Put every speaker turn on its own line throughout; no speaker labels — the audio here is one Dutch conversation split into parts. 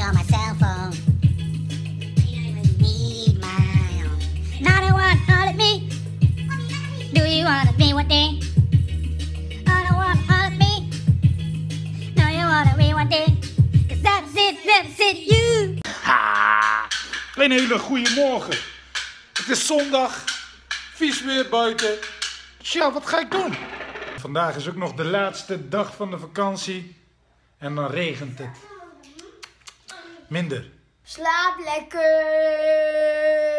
on my cell phone. You don't even need my own. Now they want to holler at me. Do you want to be one day? I don't want to holler at me. No, you want to be one day. Cause that's it, you.
Ha! Een hele goede morgen. Het is zondag. Vies weer buiten. Tja, wat ga ik doen? Vandaag is ook nog de laatste dag van de vakantie. En dan regent het. Minder.
Slaap lekker.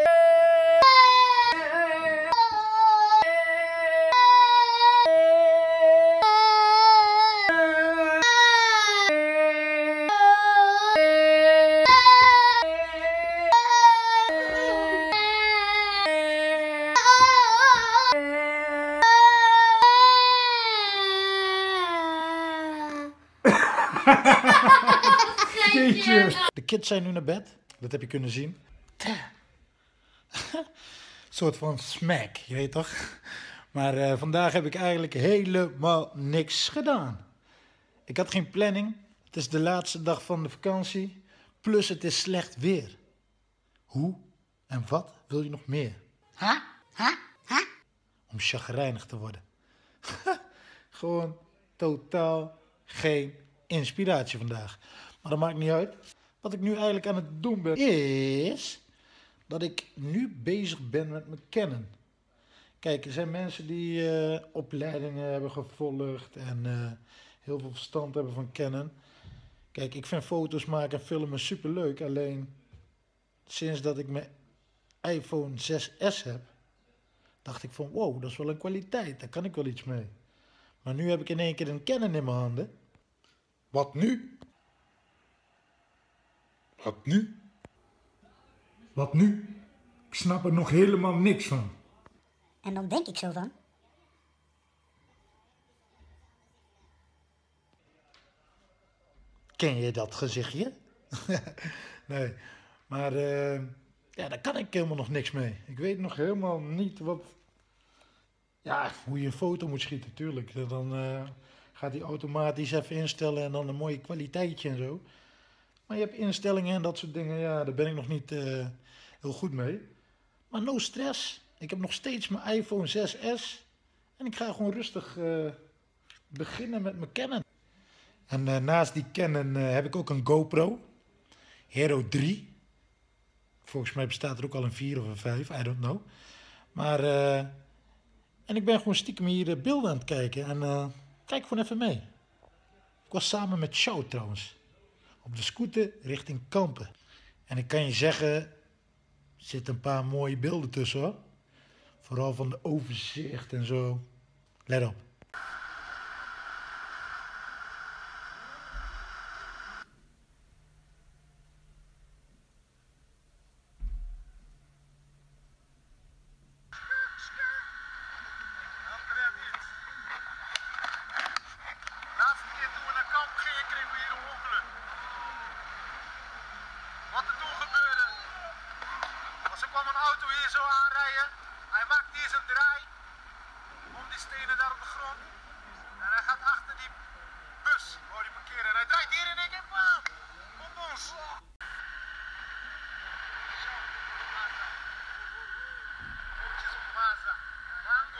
De kids zijn nu naar bed. Dat heb je kunnen zien. Een soort van smack, je weet toch? Maar vandaag heb ik eigenlijk helemaal niks gedaan. Ik had geen planning. Het is de laatste dag van de vakantie. Plus het is slecht weer. Hoe en wat wil je nog meer? Om chagrijnig te worden. Gewoon totaal geen inspiratie vandaag. Maar dat maakt niet uit. Wat ik nu eigenlijk aan het doen ben, is dat ik nu bezig ben met mijn Canon. Kijk, er zijn mensen die opleidingen hebben gevolgd en heel veel verstand hebben van Canon. Kijk, ik vind foto's maken en filmen super leuk. Alleen sinds dat ik mijn iPhone 6S heb, dacht ik van wow, dat is wel een kwaliteit. Daar kan ik wel iets mee. Maar nu heb ik in één keer een Canon in mijn handen. Wat nu? Wat nu? Wat nu? Ik snap er nog helemaal niks van.
En dan denk ik zo van.
Ken je dat gezichtje? Nee, maar ja, daar kan ik helemaal nog niks mee. Ik weet nog helemaal niet wat... Ja, hoe je een foto moet schieten, tuurlijk. Dan gaat hij automatisch even instellen en dan een mooie kwaliteitje en zo. Maar je hebt instellingen en dat soort dingen, ja, daar ben ik nog niet heel goed mee. Maar no stress. Ik heb nog steeds mijn iPhone 6S. En ik ga gewoon rustig beginnen met mijn Canon. En naast die Canon heb ik ook een GoPro. Hero 3. Volgens mij bestaat er ook al een 4 of een 5, I don't know. Maar, en ik ben gewoon stiekem hier beelden aan het kijken. En kijk gewoon even mee. Ik was samen met Show trouwens. Op de scooter richting Kampen. En ik kan je zeggen, er zitten een paar mooie beelden tussen hoor. Vooral van de overzicht en zo. Let op.
Er kwam een auto hier zo aanrijden. Hij maakt hier zijn draai om die stenen daar op de grond. En hij gaat achter die bus waar hij parkeren. En hij draait hier in één keer bam, op ons. Oortjes op Maza. Mango.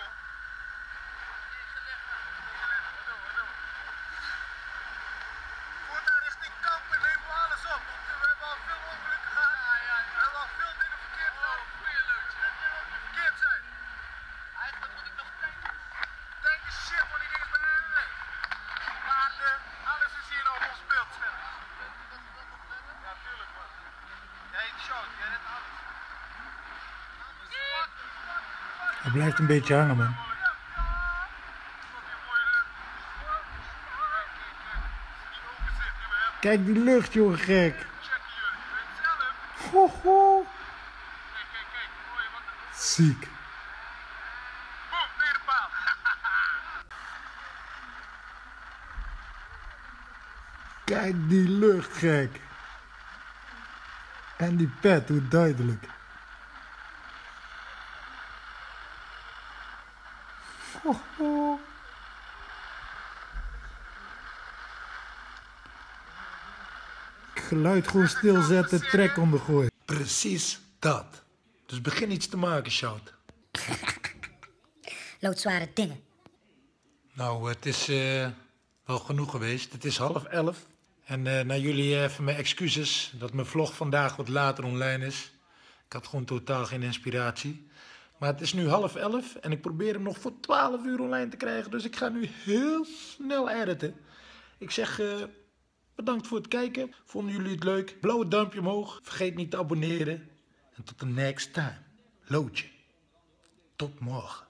Voert daar richting Kampen, nemen we alles op. We hebben al veel ongelukken gehad. We hebben al veel dingen verkeerd gedaan. Verkeerd zijn. Eigenlijk moet ik nog tanken. Tanken shit, want die dingen is bij ANWB. Paarden, alles is hier op ons beeldscherm. Ja, tuurlijk man. Jij heet Shout, jij redt alles.
Hij blijft een beetje hangen man. Kijk die lucht joh, gek. Ho, ho. Ziek.
Boom, tweede paal.
Kijk die lucht, gek. En die pet, hoe duidelijk. Ho, ho. Geluid gewoon stilzetten, trek ondergooien. Precies dat. Dus begin iets te maken, Shout.
Loodzware dingen.
Nou, het is wel genoeg geweest. Het is 10:30. En naar jullie even mijn excuses dat mijn vlog vandaag wat later online is. Ik had gewoon totaal geen inspiratie. Maar het is nu 10:30 en ik probeer hem nog voor 12 uur online te krijgen. Dus ik ga nu heel snel editen. Ik zeg bedankt voor het kijken. Vonden jullie het leuk? Blauwe duimpje omhoog. Vergeet niet te abonneren. En tot de next time. Loodje. Tot morgen.